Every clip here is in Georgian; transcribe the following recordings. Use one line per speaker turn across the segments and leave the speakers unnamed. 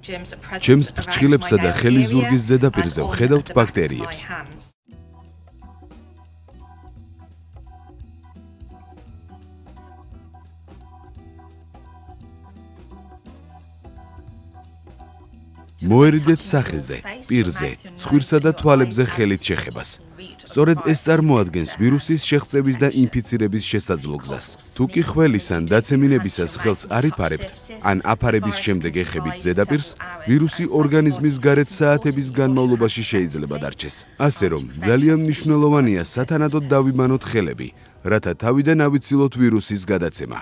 ჩემს ფრჩხილებსა და ხელის ზურგის ზედაპირზე ვხედავთ ბაქტერიებს. მოერიდეთ სახეზე, პირზე, ცხვირსა და თვალებზე ხელით შეხებას. სწორედ ეს წარმოადგენს ვირუსის შეღწევის და ინფიცირების შესაძლო გზას. თუ კი ხველის ან დაცემინებისას ხელს არ იფარებთ, ან აფარების შემდეგ ეხებით ზედაპირს, ვირუსი ორგანიზმის გარეთ საათების განმავლობაში შეიძლება დარჩეს. ასე რომ, ძალიან მნიშვნელოვანია სათანადოდ დავიმანოთ ხელები, რათა თავიდან ავიცილოთ ვირუსის გადაცემა.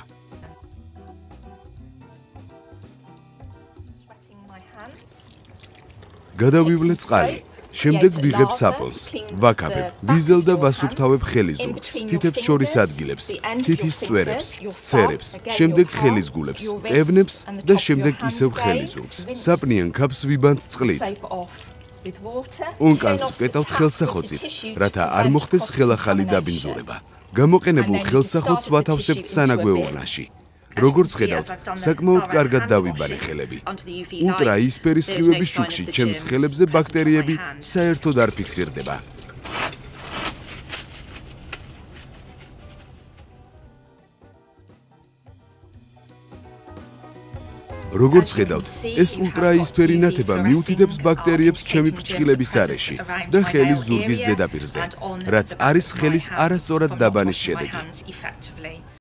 გადავივლე წყალი. შემდეგ ვიღებ საპონს, ვაქაბებ, ვიზელ და ვასუფთავებ ხელის ზურგს, თითებს შორის ადგილებს, თითის წვერებს, ცერებს, შემდეგ ხელის გულებს, ტევნებს და შემდეგ ისევ ხელის ზურგს. საპნიან ქაფს ვიბანთ წყლით. უნკანს ვკეტავთ ხელსახოცით, რათა არ მოხდეს ხელახალი დაბინძურება. გამოყენებულ ხელსახოთს ვათავსებთ სანაგვე ურნაში. როგორც ხედავთ, საკმაოდ კარგად დავიბარე ხელები. ულტრაიისფერი სხივების შუქში ჩემს ხელებზე ბაქტერიები საერთოდ არ ფიქსირდება. როგორც ხედავთ, ეს ულტრაიისფერი ნათება მიუთითებს ბაქტერიებს ჩემი ფრჩხილების არეში და ხელის ზურგის ზედაპირზე, რაც არის ხელის არასწორად დაბანის შედეგი.